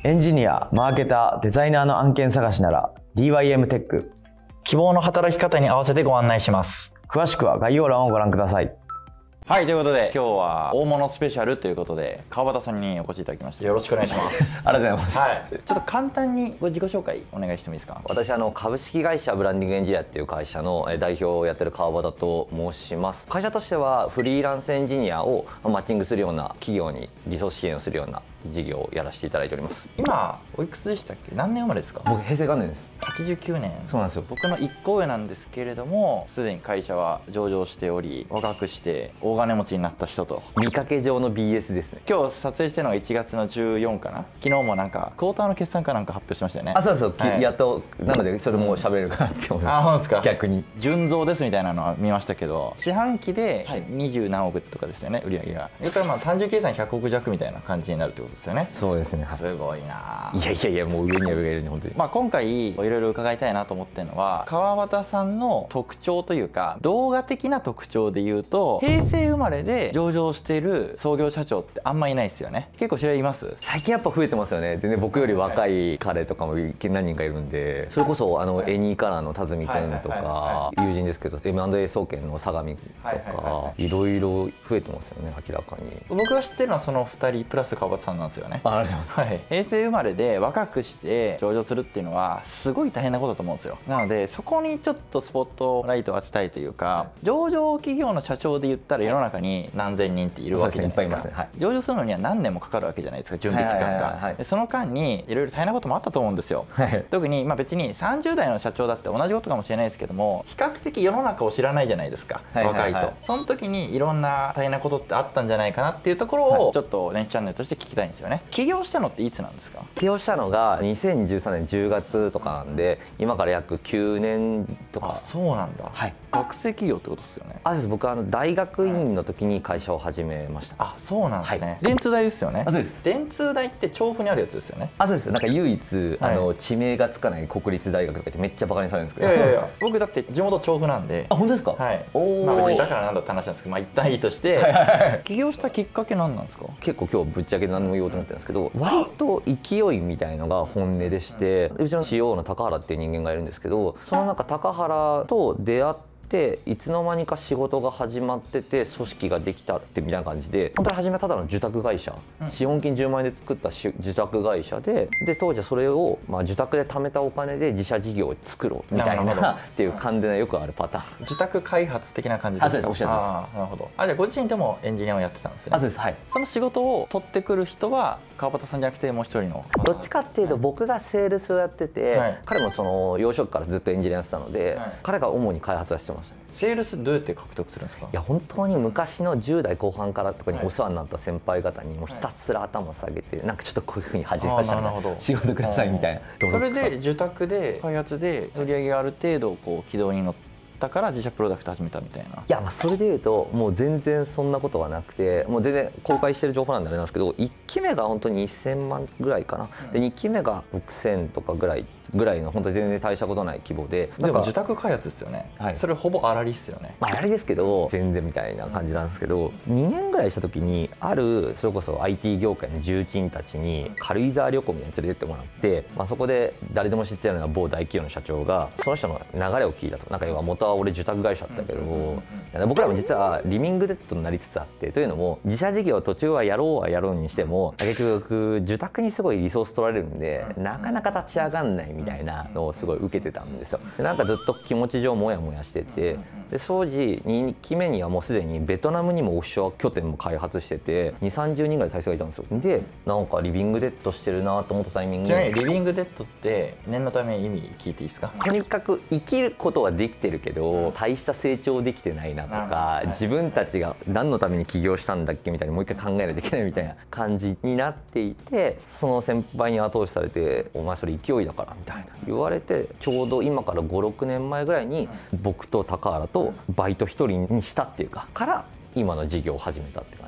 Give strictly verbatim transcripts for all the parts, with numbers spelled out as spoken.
エンジニア、マーケター、デザイナーの案件探しなら ディーワイエム テック。 希望の働き方に合わせてご案内します。 詳しくは概要欄をご覧ください。 はい、ということで今日は大物スペシャルということで川端さんにお越しいただきました。よろしくお願いします。 ありがとうございます。 はい、ちょっと簡単にご自己紹介お願いしてもいいですか。 私あの株式会社ブランディングエンジニアっていう会社の代表をやってる川端と申します。会社としてはフリーランスエンジニアをマッチングするような企業にリソース支援をするような事業をやらせていただいております。 今おいくつでしたっけ。何年生まれですか。 僕平成元年です。 はちじゅうきゅうねん。 そうなんですよ。 僕のいっこ上なんですけれども、すでに会社は上場しており、若くして大金持ちになった人と。 見かけ上の ビーエス ですね。 今日撮影してるのがいちがつのじゅうよっかかな。昨日もなんかクォーターの決算かなんか発表しましたよね。 あ、そうそう、はい、やっとなのでそれも喋れるかなって思います。 あ、そうですか。 逆に純増ですみたいなのは見ましたけど、四半期でにじゅう何億とかですよね、売り上げが。それからまあ単純計算ひゃくおく弱みたいな感じになるってことですよね。 そうですね。 すごいな。 いやいやいや、もう上には上がいるね本当に。 まあ今回いろいろ伺いたいなと思ってるのは、川端さんの特徴というか動画的な特徴で言うと、平成生まれで上場している創業社長ってあんまいないですよね。結構知り合います。 最近やっぱ増えてますよね。全然僕より若い彼とかも何人かいるんで、それこそあのエニーカラーの辰巳君とか友人ですけど エムアンドエー 総研の相模とかいろいろ増えてますよね、明らかに。 僕が知ってるのはそのふたりプラス川端さんなんですよね。 ありがとうございます。 はい、平成生まれで若くして上場するっていうのはすごい大変なことだと思うんですよ。なのでそこにちょっとスポットライトを当てたいというか、上場企業の社長で言ったら世の中に何千人っているわけじゃないですか。上場するのには何年もかかるわけじゃないですか、準備期間が。その間にいろいろ大変なこともあったと思うんですよ。はい、特にまあ別にさんじゅう代の社長だって同じことかもしれないですけども、比較的世の中を知らないじゃないですか、若いと。その時にいろんな大変なことってあったんじゃないかなっていうところをちょっとねチャンネルとして聞きたいんですよね。起業したのっていつなんですか。 起業したのがにせんじゅうさんねんじゅうがつとかなんで、今から約きゅうねんとか。 あ、そうなんだ。 はい、 学生起業ってことですよね。 あ、そうです。僕はあの大学院の時に会社を始めました。 あ、そうなんですね。電通大ですよね。 あ、そうです。 電通大って調布にあるやつですよね。 あ、そうです。なんか唯一あの地名がつかない国立大学とか言ってめっちゃバカにされるんですけど。 いやいや僕だって地元調布なんで。 あ、本当ですか。 はい。 おお。 まあ別にだからなんだって話なんですけど、まあ一旦いいとして。起業したきっかけなんなんですか。 結構今日ぶっちゃけ何でも言おうと思ってるんですけど、割と勢いみたいのが本音でして、うちの シーイーオー の高原っていう人間がいるんですけど、その中高原と出会ってでいつの間にか仕事が始まってて組織ができたってみたいな感じで、本当に初めはただの受託会社、うん、資本金じゅうまんえんで作った受託会社で、で当時はそれを、まあ、受託で貯めたお金で自社事業を作ろうみたいなっていう完全なよくあるパターン。 受託開発的な感じですか。 あ、そうです。おっしゃるんです。 あ、なるほど。あ、じゃあご自身でもエンジニアをやってたんですね。 あ、そうです。はい。 その仕事を取ってくる人は川端さんじゃなくてもう一人の。 どっちかっていうと僕がセールスをやってて、はい、彼もその幼少期からずっとエンジニアやってたので、はい、彼が主に開発はしてました。 セールスどうやって獲得するんですか。 いや本当に昔のじゅう代後半からとかにお世話になった先輩方にもうひたすら頭下げて、なんかちょっとこういうふうに始めましたね、仕事くださいみたいな。 それで受託で開発で売り上げがある程度こう軌道に乗ってだから自社プロダクト始めたみたいな。いや、まあそれでいうともう全然そんなことはなくて、もう全然公開してる情報なんであれなんですけど、いっきめが本当にせんまんぐらいかな、うん、でにきめがろくせんとかぐらいぐらいの本当に全然大したことない規模で。 でも受託開発ですよね。はい、それほぼ粗利っすよね。 まあ粗利ですけど全然みたいな感じなんですけど、うん、にねんぐらいした時にあるそれこそ アイティー 業界の重鎮たちに軽井沢旅行みたいに連れてってもらって、まあ、そこで誰でも知ってるような某大企業の社長がその人の流れを聞いたと。なんか要は元は俺受託会社だけど、僕らも実はリビングデッドになりつつあって、というのも自社事業途中はやろうはやろうにしても結局受託にすごいリソース取られるんでなかなか立ち上がんないみたいなのをすごい受けてたんですよ。でなんかずっと気持ち上モヤモヤしてて、で当時にきめにはもうすでにベトナムにもオフショア拠点も開発しててにじゅう、さんじゅうにんぐらい体制がいたんですよ。でなんかリビングデッドしてるなと思ったタイミングで。 ちなみにリビングデッドって念のため意味聞いていいですか。 とにかく生きることはできてるけど大した成長できてないなとか、自分たちが何のために起業したんだっけみたいにもう一回考えないといけないみたいな感じになっていて、その先輩に後押しされて「お前それ勢いだから」みたいな言われて、ちょうど今からごろくねんまえぐらいに僕と高原とバイト一人にしたっていうかから今の事業を始めたって感じ。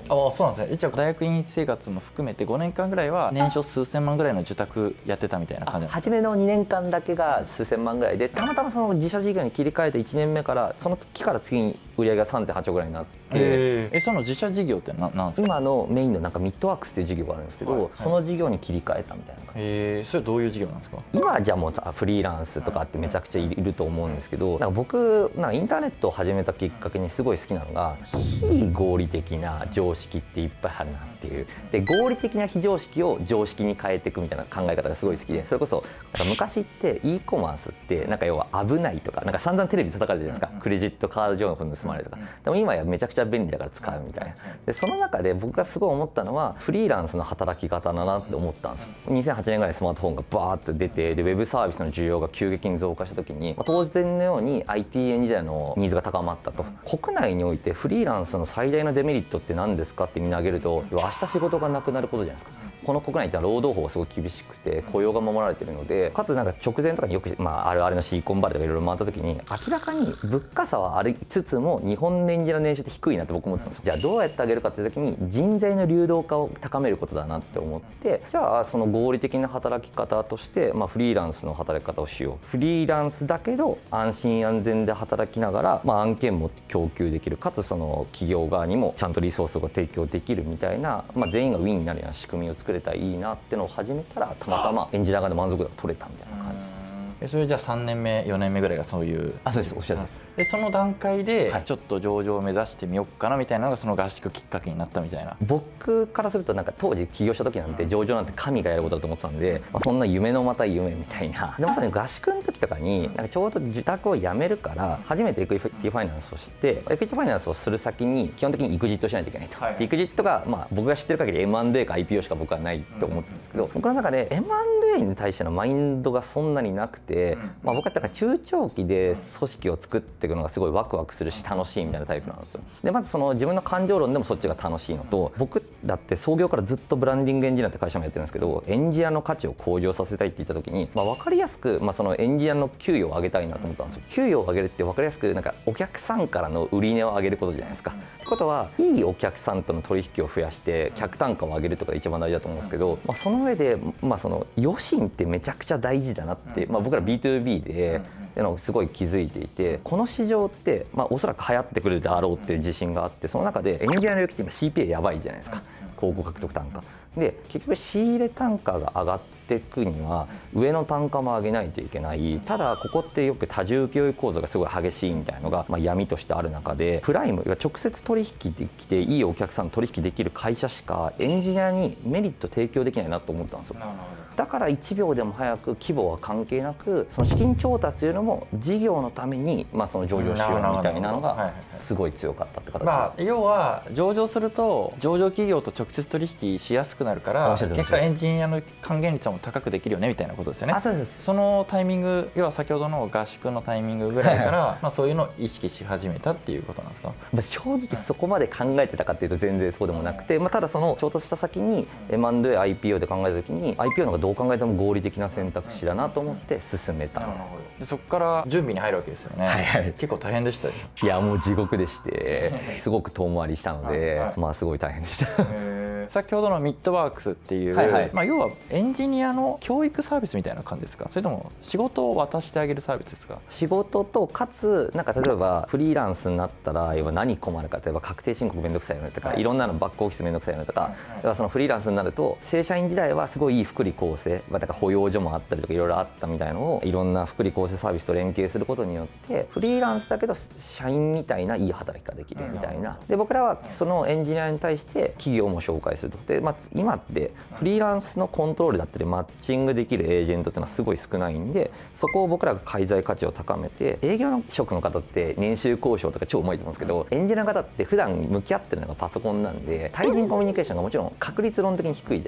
ああそうなんですね。一応大学院生活も含めてごねんかんぐらいは年商数千万ぐらいの受託やってたみたいな感じなんですか？ 初めのにねんかんだけが数千万ぐらいで、たまたまその自社事業に切り替えていちねんめからその時から次に売り上げが さんてんはち 億ぐらいになって、 えー、えその自社事業ってななんですか？ 今のメインのなんかミッドワークスっていう事業があるんですけど、はいはい、その事業に切り替えたみたいな感じ。 えー、それどういう事業なんですか？ 今はじゃあもうフリーランスとかってめちゃくちゃいると思うんですけど、なんか僕なんかインターネットを始めたきっかけにすごい好きなのが、非合理的な常識っていっぱいあるなっていう。で合理的な非常識を常識に変えていくみたいな考え方がすごい好きで、それこそなんか昔って e コマースってなんか要は危ないとか、なんか散々テレビで叩かれてるじゃないですか、クレジットカード情報盗まれるとか。でも今やめちゃくちゃ便利だから使うみたいな。でその中で僕がすごい思ったのはフリーランスの働き方だなって思ったんですよ。にせんはちねんぐらいにスマートフォンがバーって出て、でウェブサービスの需要が急激に増加した時に、まあ、当然のように アイティー エンジニアのニーズが高まったと。国内においてフリーランスの最大のデメリットって何ですかってみんな挙げると、明日仕事がなくなることじゃないですか。この国内って労働法がすごい厳しくて雇用が守られているので、かつなんか直前とかによく、まあ、あるあるのシリコンバレーとかいろいろ回った時に、明らかに物価差はありつつも日本のエンジニアの年収って低いなって僕思ってたんですよ。じゃあどうやってあげるかっていう時に人材の流動化を高めることだなって思って、じゃあその合理的な働き方として、まあ、フリーランスの働き方をしよう。フリーランスだけど安心安全で働きながら、まあ、案件も供給できる、かつその企業側にもちゃんとリソースが提供できるみたいな、まあ、全員がウィンになるような仕組みを作れたらいいなってのを始めたら、たまたまエンジニア側で満足度が取れたみたいな感じ。 えそれじゃあさんねんめよねんめぐらいがそういう。 あ、そうです、おっしゃるんです。 でその段階でちょっと上場を目指してみようかなみたいなのがその合宿きっかけになったみたいな。 僕からするとなんか当時起業した時なんて上場なんて神がやることだと思ってたんで、まあ、そんな夢のまた夢みたいな。でまさに合宿の時とかになんかちょうど受託を辞めるから初めてエクイティファイナンスをして、エクイティファイナンスをする先に基本的にエクジットしないといけないと。はい、エクジットがまあ僕が知ってる限り エムアンドエー か アイピーオー しか僕はないと思ってるんですけど、僕の中で エムアンドエー に対してのマインドがそんなになくて、まあ、僕はだから中長期で組織を作っていくのがすごいワクワクするし楽しいみたいなタイプなんですよ。でまずその自分の感情論でもそっちが楽しいのと、僕だって創業からずっとブランディングエンジニアって会社もやってるんですけど、エンジニアの価値を向上させたいって言った時に、まあ、分かりやすく、まあ、そのエンジニアの給与を上げたいなと思ったんですよ。給与を上げるって分かりやすくなんかお客さんからの売り値を上げることじゃないですか。ってことはいいお客さんとの取引を増やして客単価を上げるとかが一番大事だと思うんですけど、まあ、その上で、まあ、その余震ってめちゃくちゃ大事だなって、まあ、僕ら ビーツービー で。っていうのをすごい気づいていて、この市場って、まあ、おそらく流行ってくるであろうっていう自信があって、その中でエンジニアの領域って今 シーピーエー やばいじゃないですか、広告獲得単価で。結局仕入れ単価が上がっていくには上の単価も上げないといけない。ただここってよく多重請負構造がすごい激しいみたいなのが、まあ、闇としてある中で、プライムが直接取引できていいお客さん取引できる会社しかエンジニアにメリット提供できないなと思ったんですよ。だからいちびょうでも早く規模は関係なく、その資金調達というのも事業のために、まあ、その上場しようみたいなのがすごい強かったって形です。 まあ、要は上場すると上場企業と直接取引しやすくなるから、結果エンジニアの還元率も高くできるよねみたいなことですよね。 あ、そうです。 そのタイミング、要は先ほどの合宿のタイミングぐらいからまあそういうのを意識し始めたっていうことなんですか？ まあ正直そこまで考えてたかっていうと全然そうでもなくて、まあ、ただその調達した先に エムアンドエー、アイピーオー で考えた時に アイピーオー の方がどう考えても合理的な選択肢だなと思って進めた。 でそこから準備に入るわけですよね。はいはい、結構大変でしたでしょ？ いやもう地獄でしてすごく遠回りしたので、はいはい、まあすごい大変でした。 先ほどのミッドワークスっていう、はいはい、まあ要はエンジニアの教育サービスみたいな感じですか？それとも仕事を渡してあげるサービスですか？ 仕事とかつなんか例えばフリーランスになったら要は何困るか、例えば確定申告めんどくさいよねとか、はい、いろんなのバックオフィスめんどくさいよねとか、はい、はい、そのフリーランスになると正社員時代はすごいいい福利厚生、まあ、だから保養所もあったりとかいろいろあったみたいなのをいろんな福利厚生サービスと連携することによってフリーランスだけど社員みたいないい働きができるみたいな。で僕らはそのエンジニアに対して企業も紹介すると。で、まあ、今ってフリーランスのコントロールだったりマッチングできるエージェントっていうのはすごい少ないんで、そこを僕らが介在価値を高めて、営業職の方って年収交渉とか超うまいと思うんですけど、エンジニアの方って普段向き合ってるのがパソコンなんで対人コミュニケーションがもちろん確率論的に低いじゃないですか。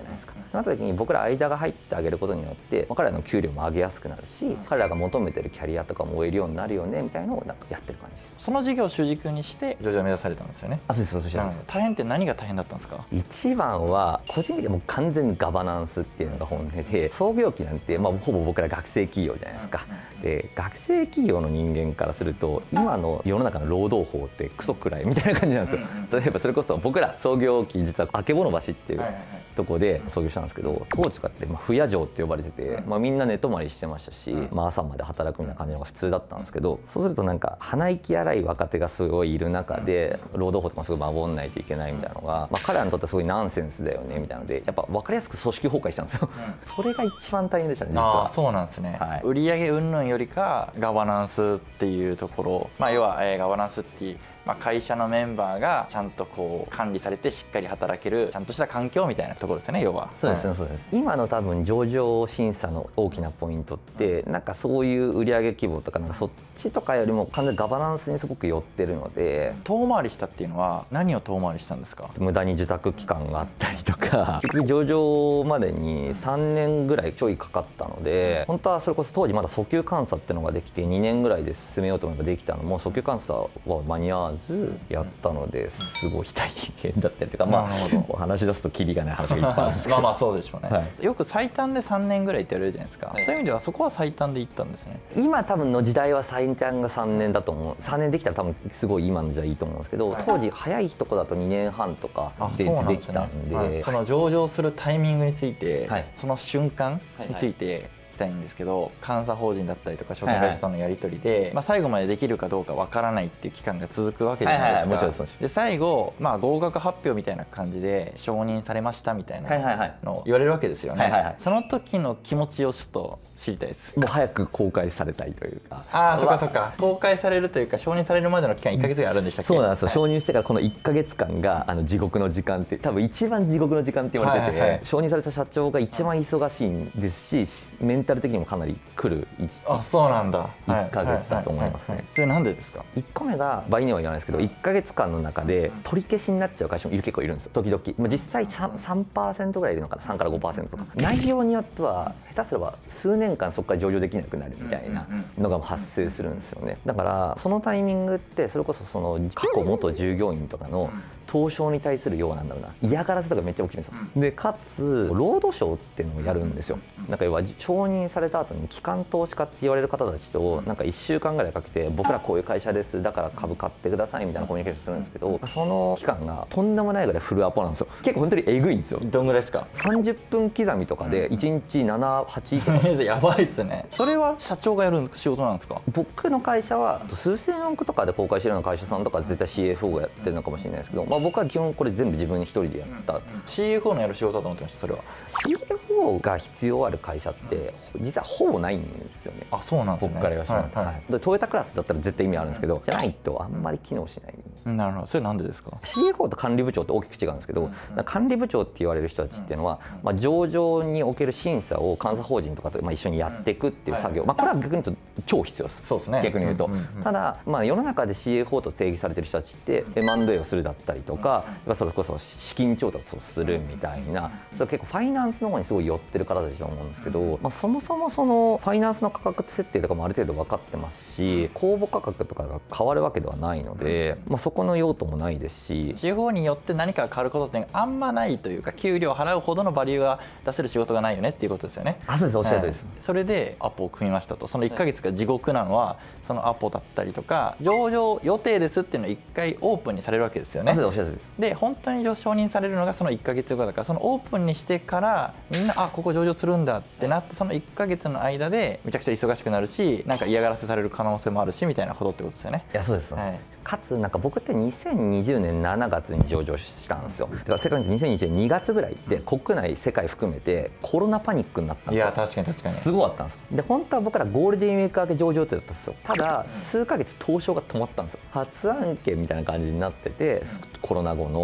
その時に僕ら間が入ってあげることによって彼らの給料も上げやすくなるし、彼らが求めてるキャリアとかも追えるようになるよねみたいなのをなんかやってる感じです。 その事業を主軸にして上場を目指されたんですよね。 あ、そうです、そうです。 大変って何が大変だったんですか？ 一番は個人的にはもう完全にガバナンスっていうのが本音で、創業期なんて、まあ、ほぼ僕ら学生企業じゃないですか。で学生企業の人間からすると今の世の中の労働法ってクソくらいみたいな感じなんですよ。例えばそれこそ僕ら創業期実はあけぼの橋っていうとこで創業したんですけど、当時からってまあ不夜城って呼ばれてて、まあ、みんな寝泊まりしてましたし、まあ、朝まで働くみたいな感じのが普通だったんですけど、そうするとなんか鼻息荒い若手がすごいいる中で労働法とかすごい守んないといけないみたいなのが、まあ、彼らにとってはすごいナンセンスだよねみたいなので、やっぱ分かりやすく組織崩壊したんですよ。それが一番大変でしたね実は。 あ、そうなんですね、はい、売上云々よりかガバナンスっていうところ、まあ、要は、えー、ガバナンスっていう、まあ、会社のメンバーがちゃんとこう管理されてしっかり働けるちゃんとした環境みたいなところですよね、要は。 そうですね、そうです。今の多分上場審査の大きなポイントってなんかそういう売上規模とかなんかそっちとかよりも完全にガバナンスにすごく寄ってるので。 遠回りしたっていうのは何を遠回りしたんですか？ 無駄に受託期間があったりとか、結局上場までにさんねんぐらいちょいかかったので、本当はそれこそ当時まだ訴求監査っていうのができてにねんぐらいで進めようと思えばできたのも訴求監査は間に合わずやったので、すごい大変だったりとか、まあ話し出すとキリがない話がいっぱいあるんですけど、 まあまあそうでしょうね、 はい、 よく最短でさんねんぐらいって言われるじゃないですか、はい、そういう意味ではそこは最短でいったんですね。 今多分の時代は最短がさんねんだと思う。さんねんできたら多分すごい今の時代いいと思うんですけど、はい、当時早いとこだとにねんはんとかでできたんで、はい、 その上場するタイミングについて、はい、その瞬間について、はいはい、きたいんですけど、監査法人だったりとか証券会社とのやり取りで、はいはい、まあ、最後までできるかどうかわからないっていう期間が続くわけじゃないですか。はいはいはい、で最後、まあ、合格発表みたいな感じで承認されましたみたいなのを言われるわけですよね。はいはいはい、その時の気持ちをちょっと知りたいです。 もう早く公開されたいというか。 ああ、そっかそっか。公開されるというか承認されるまでの期間いっかげつぐらいあるんでしたっけ？ そうなんですよ。はい、承認してからこのいっかげつかんがあの地獄の時間って多分一番地獄の時間って言われてて、はいはい、承認された社長が一番忙しいんですし、メンタル的にもかなり来るあ、そうなんだ、 いっかげつだと思いますね。 それなんでですか？ いっこめが倍には言わないですけど、いっかげつかんの中で取り消しになっちゃう会社もいる結構いるんですよ、時々。まあ、実際 さん, さんパーセントぐらいいるのかな、さんからごパーセントとか。内容によっては下手すれば数年間そこから上場できなくなるみたいなのが発生するんですよね。だからそのタイミングってそれこそその過去元従業員とかの投資に対するようなんだろうな、嫌がらせとかめっちゃ起きるんですよ。でかつロードショーっていうのをやるんですよ。なんか要は承認された後に機関投資家って言われる方たちとなんかいっしゅうかんぐらいかけて、僕らこういう会社ですだから株買ってくださいみたいなコミュニケーションするんですけど、その期間がとんでもないぐらいフルアポなんですよ。結構本当にえぐいんですよ。 どんぐらいですか？ さんじゅっぷん刻みとかでいちにちなな、はちとかやばいっすね。それは社長がやる仕事なんですか？ 僕の会社は数千億とかで公開してるような会社さんとか絶対 シーエフオー がやってるのかもしれないですけど、まあ、僕は基本これ全部自分一人でやった、うんうん、 シーエフオー のやる仕事だと思ってました。それはシーエフオー が必要ある会社って実はほぼないんですよね。 あ、そうなんですね。 僕から言わせてもらうと、はいはい、でトヨタクラスだったら絶対意味あるんですけど、じゃないとあんまり機能しない。 なるほど。それなんでですか？ シーエフオー と管理部長って大きく違うんですけど、管理部長って言われる人たちっていうのは、まあ、上場における審査を監査法人とかとまあ一緒にやっていくっていう作業、まあ、これは逆に言うと超必要です。 そうですね、 逆に言うと。ただ、まあ、世の中で シーエフオー と定義されてる人たちって エムアンドエー をするだったりとか、それこそ資金調達をするみたいな、それ結構ファイナンスの方にすごい寄ってる方たちだと思うんですけど、まあ、そもそもそのファイナンスの価格設定とかもある程度分かってますし、公募価格とかが変わるわけではないので、まあ、そこの用途もないですし、 シーエフオー によって何かが変わることってあんまないというか、給料を払うほどのバリューが出せる仕事がないよねっていうことですよね。 あ、そうです、おっしゃるとおりです。 はい、それでアポを組みましたと。そのいっかげつが地獄なのはそのアポだったりとか、上場予定ですっていうのをいっかいオープンにされるわけですよね。 あ、そうです、おっしゃるとおりです。 で本当に承認されるのがそのいっかげつごだから、そのオープンにしてからみんなあここ上場するんだってなって、そのいっかげつの間でめちゃくちゃ忙しくなるし、なんか嫌がらせされる可能性もあるしみたいなことってことですよね。 いや、そうです、そうです。はい、かつなんか僕ってにせんにじゅうねんしちがつに上場したんですよ。だから世界ににせんにじゅうねんにがつぐらいで国内世界含めてコロナパニックになったんですよ。 いや、確かに確かにすごかったんですよ。で本当は僕らゴールデンウィーク明け上場予定だったんですよ。ただ数ヶ月東証が止まったんですよ。初案件みたいな感じになってて、コロナ後の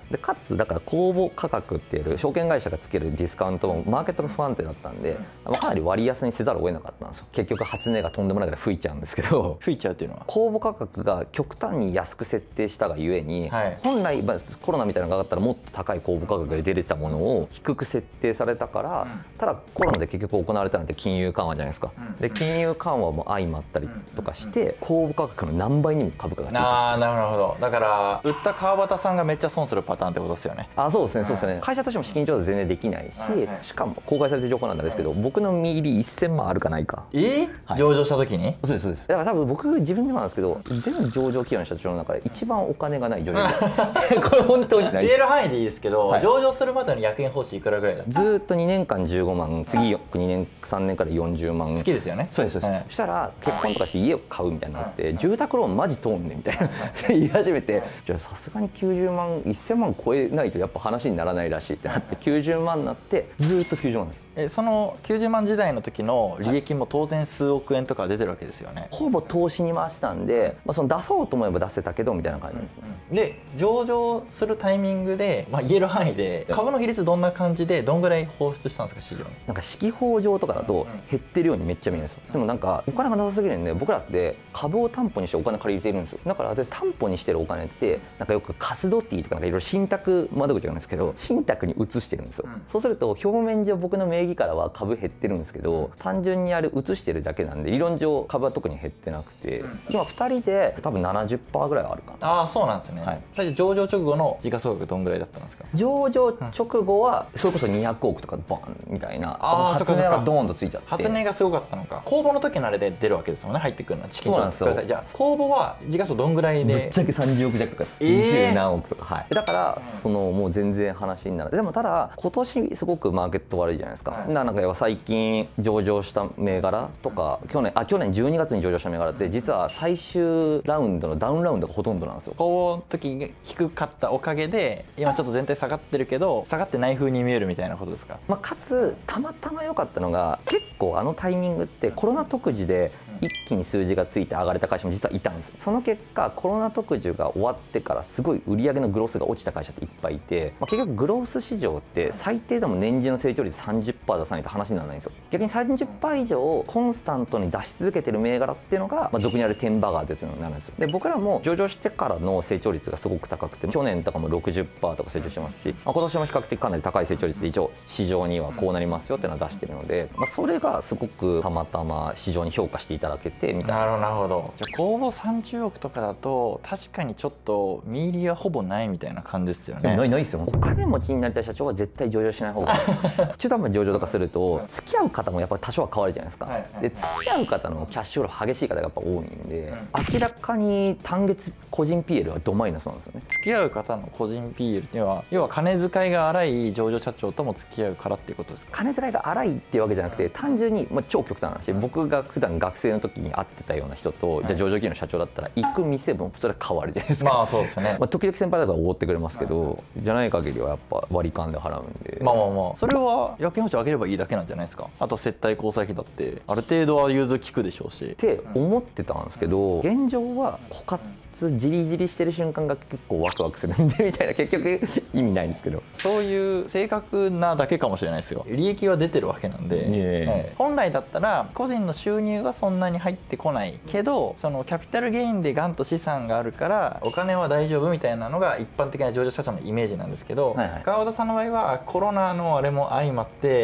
でかつだから公募価格っていう証券会社がつけるディスカウントもマーケットが不安定だったんで、まあ、かなり割安にせざるを得なかったんですよ。結局初値がとんでもないから吹いちゃうんですけど、 吹いちゃうっていうのは公募価格が極端に安く設定したがゆえに、 はい、 本来、まあ、コロナみたいなのがあったらもっと高い公募価格で出てたものを低く設定されたから、うん、ただコロナで結局行われたのって金融緩和じゃないですか、うん、で金融緩和も相まったりとかして、うん、公募価格の何倍にも株価がついちゃう。 ああなるほど。だから売った川端さんがめっちゃ損するパターンってことですよね。 あそうですねそうですね、会社としても資金調達全然できないし、しかも公開されてる情報なんですけど、僕の身入りせんまんあるかないか。 えーはい、上場した時に？ そうですそうです。だから多分僕自分でもなんですけど、全上場企業の社長の中で一番お金がない上場これ本当にない。 言える範囲でいいですけど、はい、上場するまでの役員報酬いくらぐらいだった？ ずっとにねんかんじゅうごまん、次にねんさんねんからよんじゅうまん。 月ですよね。 そうですそうです、はい、そしたら結婚とかして家を買うみたいになって、住宅ローンマジ通んねんみたいな言い始めて、じゃあさすがにきゅうじゅうまんせんまん超えないとやっぱ話にならないらしいってなって、きゅうじゅうまんになってずっときゅうじゅうまんです。 えそのきゅうじゅうまん時代の時の利益も当然数億円とか出てるわけですよね。 ほぼ投資に回したんで、まあ、その出そうと思えば出せたけどみたいな感じですね、 うんうん、で上場するタイミングで、まあ、言える範囲で株の比率どんな感じでどんぐらい放出したんですか市場に？ なんか四季報上とかだと減ってるようにめっちゃ見えるんですよ。でもなんかお金がなさすぎるんで、僕らって株を担保にしてお金借りているんですよ。だから私担保にしてるお金ってなんかよくカスドティとかなんかいろいろ信託窓口があるんですけど、信託に移してるんですよ、うん、そうすると表面上僕の名義からは株減ってるんですけど、単純にあれ移してるだけなんで理論上株は特に減ってなくて、うん、今ふたりで多分 ななじゅっパーセント ぐらいはあるかな。 ああそうなんですね、はい、最初上場直後の時価総額どんぐらいだったんですか？ 上場直後はそれこそにひゃくおくとかバンみたいな、初値がドーンとついちゃって、 初値がすごかったのか。公募の時のあれで出るわけですもんね、入ってくるのはチキン調達。そうなんですよ。じゃあ公募は時価総どんぐらいで？ ぶっちゃけさんじゅうおく弱とかです、えー、にじゅうなんおくとか、はい、だから、うん、そのもう全然話にならない。でもただ今年すごくマーケット悪いじゃないですか、はい、なんか最近上場した銘柄とか、去年あ去年じゅうにがつに上場した銘柄って実は最終ラウンドのダウンラウンドがほとんどなんですよ。 この時に低かったおかげで今ちょっと全体下がってるけど下がってない風に見えるみたいなことですか？ まあ、かつたまたま良かったのが、結構あのタイミングってコロナ特需で一気に数字がついて上がれた会社も実はいたんです。その結果コロナ特需が終わってからすごい売上のグロースが落ちた会社っていっぱいいて、まあ、結局グロース市場って最低でも年次の成長率 さんじゅっパーセント 出さないと話にならないんですよ。逆に さんじゅっパーセント 以上コンスタントに出し続けてる銘柄っていうのが、まあ、俗にあるテンバガーっていうのになるんですよ。で僕らも上場してからの成長率がすごく高くて、去年とかも ろくじゅっパーセント とか成長してますし、まあ、今年も比較的かなり高い成長率で一応市場にはこうなりますよっていうのは出してるので、まあ、それがすごくたまたま市場に評価していただけてみたいな。 なるほど。じゃあ公募さんじゅうおくとかだと確かにちょっと見入りはほぼないみたいな感じですよね。 ないないですよ。お金持ちになりたい社長は絶対上場しない方がいい中途半端に上場とかすると付き合う方もやっぱり多少は変わるじゃないですか、はいはい、で付き合う方のキャッシュフロー激しい方がやっぱ多いんで、うん、明らかに単月個人 ピーエル はドマイナスなんですよね。 付き合う方の個人 ピーエル っては要は金遣いが荒い上場社長とも付き合うからっていうことですか？ 金遣いが荒いっていうわけじゃなくて、単純に、まあ、超極端な話、僕が普段学生の時に会ってたような人と、はい、じゃあ上場企業の社長だったら行く店もそれは変わるじゃないですか。 まあそうですねまあ時々先輩だからおごってくれますけど、はい、じゃない限りはやっぱ割り勘で払うんで、 まあまあまあそれは役員報酬上げればいいだけなんじゃないですか。あと接待交際費だってある程度は融通利くでしょうしって思ってたんですけど、現状は枯渇じりじりしてる瞬間が結構ワクワクするんでみたいな、結局意味ないんですけど、 そういう正確なだけかもしれないですよ。利益は出てるわけなんで、はい、本来だったら個人の収入がそんなに入ってこないけど、そのキャピタルゲインでガンと資産があるからお金は大丈夫みたいなのが一般的な上場社長のイメージなんですけど、はいはい、川端さんの場合はコロナのあれも相まって、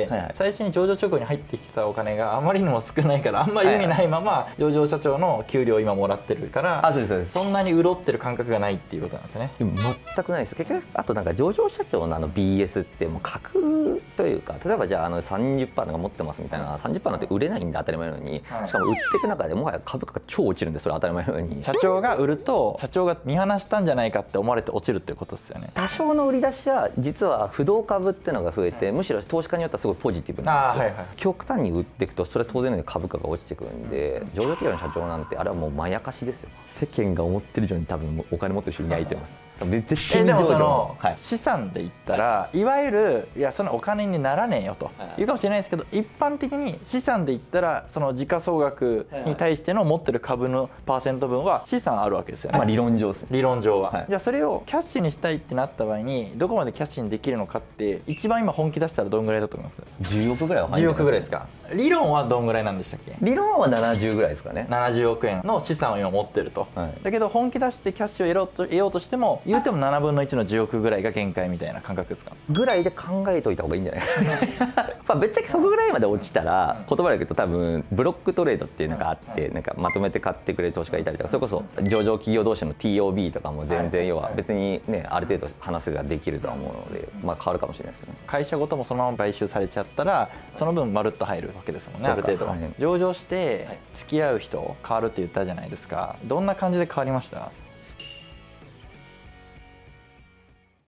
はいはい、最初に上場直後に入ってきたお金があまりにも少ないからあんまり意味ないまま上場社長の給料を今もらってるから、 あ、そうですそうです、 そんなに潤ってる感覚がないっていうことなんですね。 でも全くないです。結局あとなんか上場社長のあの ビーエス ってもう架空というか、例えばじゃああの さんじゅっパーセント が持ってますみたいな、さんじゅっパーセント なんて売れないんで当たり前のように、はい、しかも売っていく中でもはや株価が超落ちるんで、それ当たり前のように社長が売ると社長が見放したんじゃないかって思われて落ちるっていうことですよね。 多少の売り出しは実は不動株っていうのが増えて、むしろ投資家によってはすごいポジティブなんですよ、はいはい、極端に売っていくとそれは当然のように株価が落ちてくるんで、上場企業の社長なんてあれはもうまやかしですよ。世間が思ってる以上に多分お金持ってる人いないと思います。 絶対に上場えでもその、 はい、 資産で言ったら、いわゆるいやそのお金にならねえよと言うかもしれないですけど、一般的に資産で言ったらその時価総額に対しての持ってる株のパーセント分は資産あるわけですよね、 まあ理論上ですね。 理論上は、 はい、 じゃあそれをキャッシュにしたいってなった場合にどこまでキャッシュにできるのかって一番今本気出したらどんぐらいだと思います？ じゅうおくぐらいは入じゅうるおくぐらいですか。理論はどんぐらいなんでしたっけ？ 理論はななじゅうぐらいですかね。 ななじゅうおくえんの資産を今持ってると、はい、だけど本気出してキャッシュを得ようと得ようとしても言うてもななぶんのいちのじゅうおくぐらいが限界みたいな感覚ですか？ ぐらいで考えといた方がいいんじゃないまあぶっちゃけそこぐらいまで落ちたら、言葉だけど多分ブロックトレードっていうのがあって、なんかまとめて買ってくれる投資家がいたりとか、それこそ上場企業同士の ティーオービー とかも全然要は別にねある程度話ができるとは思うので、まあ変わるかもしれないですけどね。 会社ごともそのまま買収されちゃったらその分まるっと入るわけですもんね、ある程度は。上場して付き合う人変わるって言ったじゃないですか。どんな感じで変わりました？